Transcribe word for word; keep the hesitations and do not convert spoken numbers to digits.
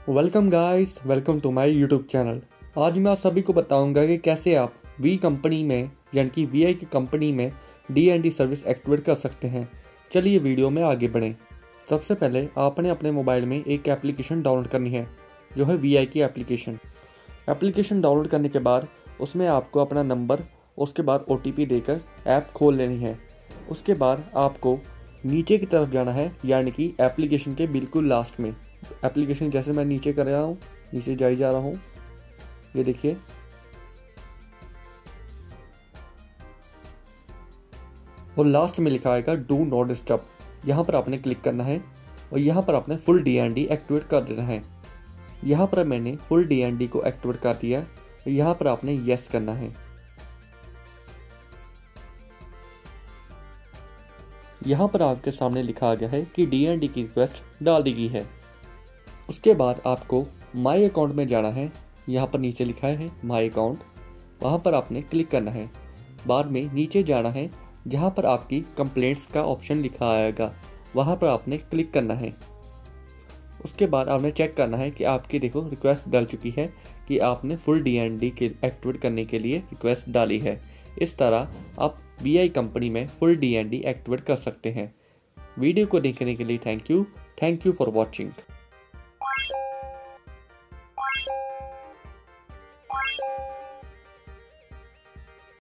Welcome guys, welcome to my YouTube channel. आज मैं आप सभी को बताऊंगा कि कैसे आप वी कंपनी में यानी कि वी आई की कंपनी में D N D service activate कर सकते हैं। चलिए वीडियो में आगे बढ़ें। सबसे पहले आपने अपने मोबाइल में एक एप्लीकेशन डाउनलोड करनी है जो है वी आई की एप्लीकेशन। एप्लीकेशन डाउनलोड करने के बाद उसमें आपको अपना नंबर, उसके बाद ओ टी पी देकर ऐप खोल लेनी है। उसके बाद आपको नीचे की तरफ जाना है यानी कि एप्लीकेशन के बिल्कुल लास्ट में। एप्लीकेशन जैसे मैं नीचे कर रहा हूँ, नीचे जाई जा रहा हूँ, ये देखिए। और लास्ट में लिखा आएगा डू नॉट डिस्टर्ब, यहाँ पर आपने क्लिक करना है और यहाँ पर आपने full D N D activate कर देना है। यहाँ पर मैंने फुल डी एन डी को एक्टिवेट कर दिया और यहाँ पर आपने यस करना है। यहाँ पर आपके सामने लिखा आ गया है कि डी एन डी की रिक्वेस्ट डाल दी गई है। उसके बाद आपको माई अकाउंट में जाना है। यहाँ पर नीचे लिखा है माई अकाउंट, वहाँ पर आपने क्लिक करना है। बाद में नीचे जाना है जहाँ पर आपकी कंप्लेंट्स का ऑप्शन लिखा आएगा, वहाँ पर आपने क्लिक करना है। उसके बाद आपने चेक करना है कि आपकी देखो रिक्वेस्ट डल चुकी है, कि आपने फुल डी एन डी के एक्टिवेट करने के लिए रिक्वेस्ट डाली है। इस तरह आप वी आई कंपनी में full D N D activate कर सकते हैं। वीडियो को देखने के लिए thank you thank you for watching.